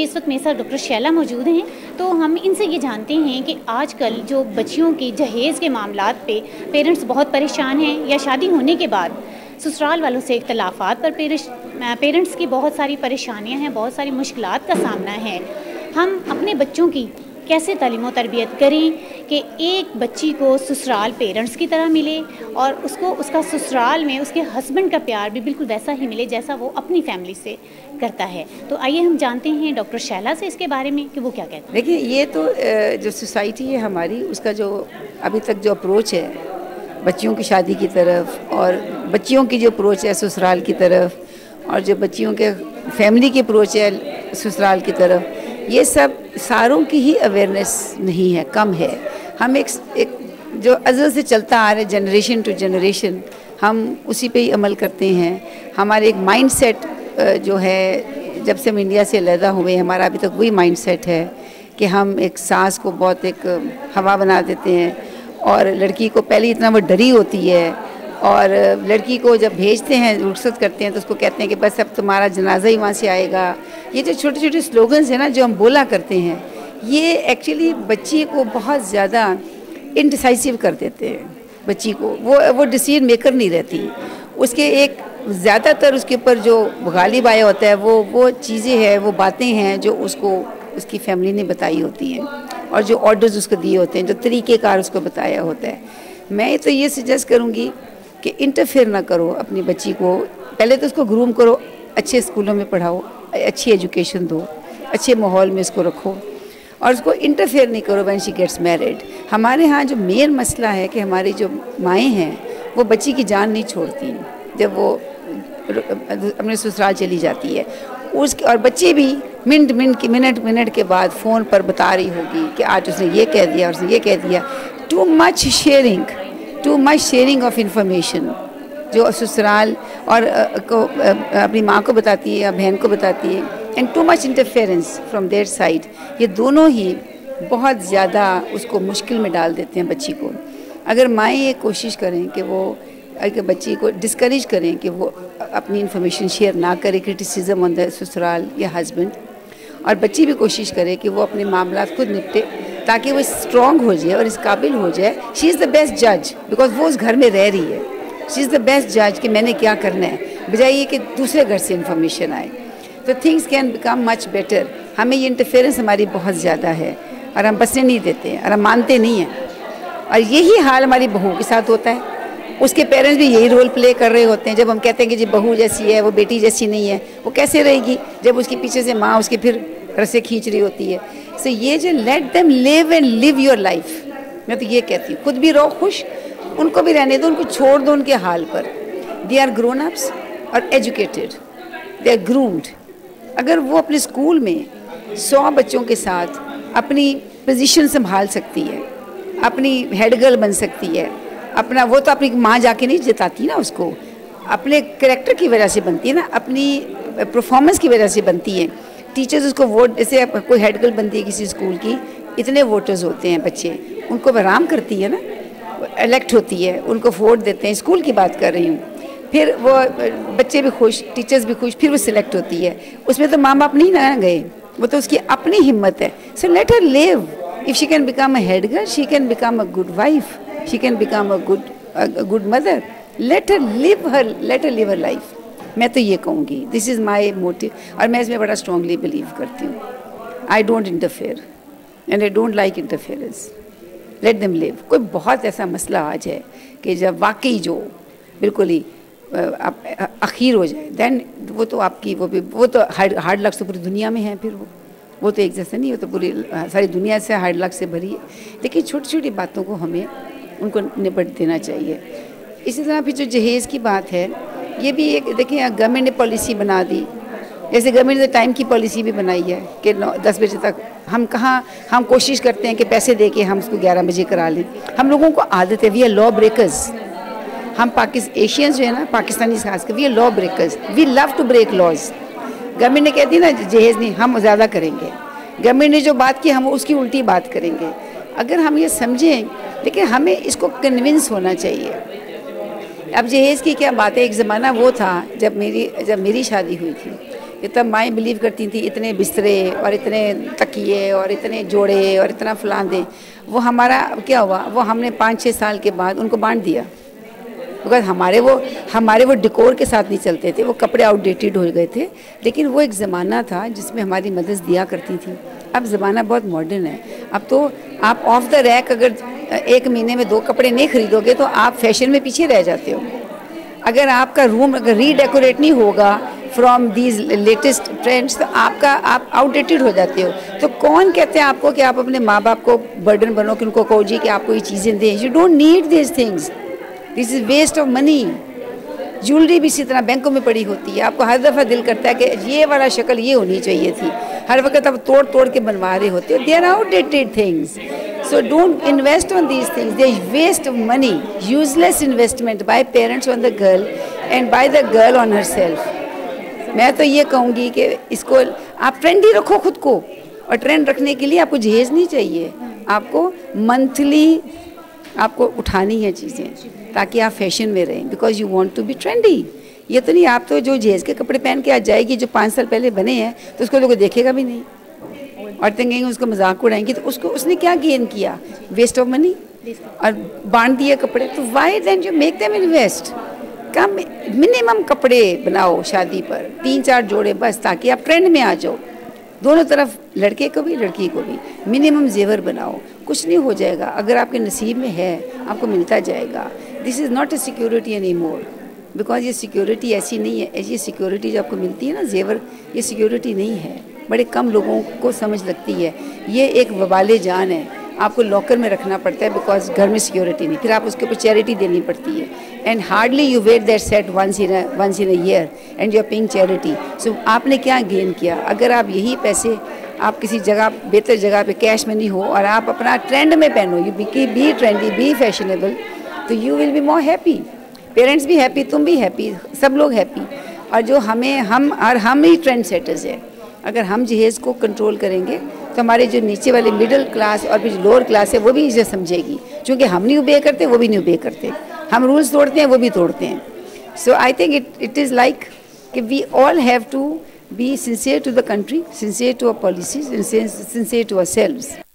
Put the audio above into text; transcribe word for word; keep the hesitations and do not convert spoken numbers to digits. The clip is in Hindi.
इस वक्त मेरे साथ डॉक्टर शैला मौजूद हैं, तो हम इनसे ये जानते हैं कि आजकल जो बच्चियों की जहेज़ के मामलात पे पेरेंट्स बहुत परेशान हैं, या शादी होने के बाद ससुराल वालों से इख्तलाफात पर पेरेंट्स की बहुत सारी परेशानियां हैं, बहुत सारी मुश्किलात का सामना है। हम अपने बच्चों की कैसे तालीम और तरबियत करें कि एक बच्ची को ससुराल पेरेंट्स की तरह मिले और उसको उसका ससुराल में उसके हस्बैंड का प्यार भी बिल्कुल वैसा ही मिले जैसा वो अपनी फैमिली से करता है। तो आइए हम जानते हैं डॉक्टर शैला से इसके बारे में कि वो क्या कहते हैं। देखिए, ये तो जो सोसाइटी है हमारी, उसका जो अभी तक जो अप्रोच है बच्चियों की शादी की तरफ, और बच्चियों की जो अप्रोच है ससुराल की तरफ, और जो बच्चियों के फैमिली की अप्रोच है ससुराल की तरफ, ये सब सारों की ही अवेयरनेस नहीं है, कम है। हम एक एक जो अज़ल से चलता आ रहा है जनरेशन टू जनरेशन, हम उसी पे ही अमल करते हैं। हमारे एक माइंड सेट जो है, जब से हम इंडिया से अलहदा हुए, हमारा अभी तक वही माइंड सेट है कि हम एक सास को बहुत एक हवा बना देते हैं, और लड़की को पहले इतना वो डरी होती है, और लड़की को जब भेजते हैं रुखसत करते हैं तो उसको कहते हैं कि बस अब तुम्हारा जनाजा ही वहाँ से आएगा। ये जो छोटे छोटे स्लोगन्स हैं ना जो हम बोला करते हैं, ये एक्चुअली बच्ची को बहुत ज़्यादा इनडिसाइसिव कर देते हैं। बच्ची को वो वो डिसीजन मेकर नहीं रहती, उसके एक ज़्यादातर उसके ऊपर जो गालिब आया होता है वो वो चीज़ें हैं, वो बातें हैं जो उसको उसकी फैमिली ने बताई होती हैं, और जो ऑर्डर्स उसको दिए होते हैं, जो तरीक़ेकार उसको बताया होता है। मैं तो ये सजेस्ट करूँगी कि इंटरफेयर ना करो अपनी बच्ची को। पहले तो उसको ग्रूम करो, अच्छे स्कूलों में पढ़ाओ, अच्छी एजुकेशन दो, अच्छे माहौल में इसको रखो, और उसको इंटरफेयर नहीं करो व्हेन शी गेट्स मैरिड। हमारे यहाँ जो मेन मसला है कि हमारी जो माएँ हैं वो बच्ची की जान नहीं छोड़ती जब वो अपने ससुराल चली जाती है उसके, और बच्चे भी मिनट मिनट के मिनट मिनट के बाद फ़ोन पर बता रही होगी कि आज उसने ये कह दिया, उसने ये कह दिया। Too much sharing too much sharing of information जो ससुराल और को अपनी माँ को बताती है या बहन को बताती है, and too much interference from their side, ये दोनों ही बहुत ज़्यादा उसको मुश्किल में डाल देते हैं बच्ची को। अगर माएँ ये कोशिश करें कि वो अगर बच्ची को डिस्करेज करें कि वो अपनी इंफॉर्मेशन शेयर ना करे, क्रिटिसिज्म ऑन द ससुराल या हस्बैंड, और बच्ची भी कोशिश करे कि वो अपने मामला खुद निपटे ताकि वो स्ट्रॉन्ग हो जाए और इस काबिल हो जाए। शी इज़ द बेस्ट जज, बिकॉज वो उस घर में रह रही है। शी इज़ द बेस्ट जज कि मैंने क्या करना है, बजाय ये कि दूसरे घर से इंफॉर्मेशन आए। तो things can become much better. हमें ये इंटरफेरेंस हमारी बहुत ज़्यादा है और हम बसने नहीं देते हैं और हम मानते नहीं हैं, और यही हाल हमारी बहू के साथ होता है। उसके पेरेंट्स भी यही रोल प्ले कर रहे होते हैं। जब हम कहते हैं कि जी बहू जैसी है, वो बेटी जैसी नहीं है, वो कैसे रहेगी जब उसके पीछे से माँ उसके फिर रस्से खींच रही होती है। सो ये जो let them live and live your life, मैं तो ये कहती हूँ, खुद भी रहो खुश, उनको भी रहने दो, उनको छोड़ दो उनके हाल पर। दे आर ग्रोन अप्स और एजुकेटेड, दे आर ग्रूम्ड। अगर वो अपने स्कूल में सौ बच्चों के साथ अपनी पोजीशन संभाल सकती है, अपनी हेड गर्ल बन सकती है, अपना वो तो अपनी माँ जाके नहीं जिताती ना, उसको अपने कैरेक्टर की वजह से बनती है ना, अपनी परफॉर्मेंस की वजह से बनती है। टीचर्स उसको वोट, जैसे कोई हेड गर्ल बनती है किसी स्कूल की, इतने वोटर्स होते हैं बच्चे, उनको आराम करती है ना, इलेक्ट होती है, उनको वोट देते हैं। स्कूल की बात कर रही हूँ। फिर वो बच्चे भी खुश, टीचर्स भी खुश, फिर वो सिलेक्ट होती है। उसमें तो माँ बाप नहीं ना गए, वो तो उसकी अपनी हिम्मत है। So let her live. If she can become a head girl, she can become a good wife, she can become a good good mother. Let her live her let her live her life. मैं तो ये कहूँगी, दिस इज़ माई मोटिव, और मैं इसमें बड़ा स्ट्रांगली बिलीव करती हूँ। I don't interfere and I don't like interference. Let them live. कोई बहुत ऐसा मसला आ जाए कि जब वाकई जो बिल्कुल ही आखिर हो जाए, देन वो तो आपकी वो भी वो तो हार्ड हार्ड लक्स तो पूरी दुनिया में है। फिर वो वो तो एक जैसे नहीं, वो तो पूरी सारी दुनिया से हार्ड लक्स से भरी है। लेकिन छोटी छोटी बातों को हमें उनको निपट देना चाहिए। इसी तरह फिर जो जहेज़ की बात है, ये भी एक देखिए गवर्नमेंट ने पॉलिसी बना दी। जैसे गवर्नमेंट ने टाइम की पॉलिसी भी बनाई है कि नौ दस बजे तक हम कहाँ हम कोशिश करते हैं कि पैसे दे के हम उसको ग्यारह बजे करा लें। हम लोगों को आदत है, वी आर लॉ ब्रेकर्स। हम पाकिस्तान एशियंस जो है ना, पाकिस्तानी खास कर, we are law breakers, we love to break laws. Government ने कहती ना जहेज़ नहीं, हम ज़्यादा करेंगे। गवर्नमेंट ने जो बात की हम उसकी उल्टी बात करेंगे। अगर हम ये समझें, लेकिन हमें इसको कन्विंस होना चाहिए। अब जहेज़ की क्या बात है, एक ज़माना वो था जब मेरी जब मेरी शादी हुई थी ये तब माएँ बिलीव करती थी इतने बिस्तरे और इतने तकिए और इतने जोड़े और इतना फलान दें। वो हमारा क्या हुआ, वो हमने पाँच छः साल के बाद उनको बांट दिया, बिकॉज हमारे वो हमारे वो डिकोर के साथ नहीं चलते थे, वो कपड़े आउटडेटेड हो गए थे। लेकिन वो एक ज़माना था जिसमें हमारी मदद दिया करती थी। अब ज़माना बहुत मॉडर्न है। अब तो आप ऑफ द रैक अगर एक महीने में दो कपड़े नहीं खरीदोगे तो आप फैशन में पीछे रह जाते हो। अगर आपका रूम अगर रीडेकोरेट नहीं होगा फ्रॉम दीज लेटेस्ट ट्रेंड्स तो आपका आप आउटडेटेड हो जाते हो। तो कौन कहते हैं आपको कि आप अपने माँ बाप को बर्डन बनो कि उनको कहो जी कि आपको ये चीज़ें दें। You don't need this things, this is waste of money. Jewellery भी इसी तरह बैंकों में पड़ी होती है, आपको हर दफ़ा दिल करता है कि ये वाला शक्ल ये होनी चाहिए थी, हर वक्त आप तोड़ तोड़ के बनवा रहे होते हो। They are outdated things, so don't invest on these things. They waste of money, useless investment by parents on the girl and by the girl on herself. मैं तो ये कहूँगी कि इसको आप ट्रेंडी रखो खुद को, और ट्रेंड रखने के लिए आपको जहेज नहीं चाहिए, आपको मंथली आपको उठानी है चीज़ें ताकि आप फैशन में रहें, because you want to be trendy. ये तो नहीं आप तो जो जहेज के कपड़े पहन के आज जाएगी जो पाँच साल पहले बने हैं तो उसको लोग देखेगा भी नहीं, और कहेंगे उसको मजाक उड़ाएंगे, तो उसको उसने क्या गेन किया, वेस्ट ऑफ मनी, और बांट दिए कपड़े। तो why then you make them invest, कम मिनिमम कपड़े बनाओ शादी पर, तीन चार जोड़े बस, ताकि आप ट्रेंड में आ जाओ। दोनों तरफ, लड़के को भी लड़की को भी मिनिमम जेवर बनाओ, कुछ नहीं हो जाएगा। अगर आपके नसीब में है आपको मिलता जाएगा। This is not a security any more, because ये सिक्योरिटी ऐसी नहीं है। ये सिक्योरिटी जो आपको मिलती है ना जेवर, ये सिक्योरिटी नहीं है, बड़े कम लोगों को समझ लगती है। ये एक वबाले जान है, आपको लॉकर में रखना पड़ता है बिकॉज घर में सिक्योरिटी नहीं, फिर आप उसके ऊपर चैरिटी देनी पड़ती है। And hardly you wait that set once in once in a year and you are paying charity. So आपने क्या गेन किया? अगर आप यही पैसे आप किसी जगह बेहतर जगह पे कैश में नहीं हो और आप अपना ट्रेंड में पहनो, you be be trendy, be fashionable, तो you will be more happy, parents भी हैप्पी, तुम भी हैप्पी, सब लोग हैप्पी। और जो हमें हम और हम ही ट्रेंड सेटर्स है। अगर हम जहेज़ को कंट्रोल करेंगे तो हमारे जो नीचे वाले मिडिल क्लास और भी जो लोअर क्लास है वो भी इसे समझेगी, क्योंकि हम नहीं ओबे करते, वो भी नहीं ओबे करते, हम रूल्स तोड़ते हैं, वो भी तोड़ते हैं। So I think it it is like कि we all have to be sincere to the country, sincere to our policies and sincere to ourselves.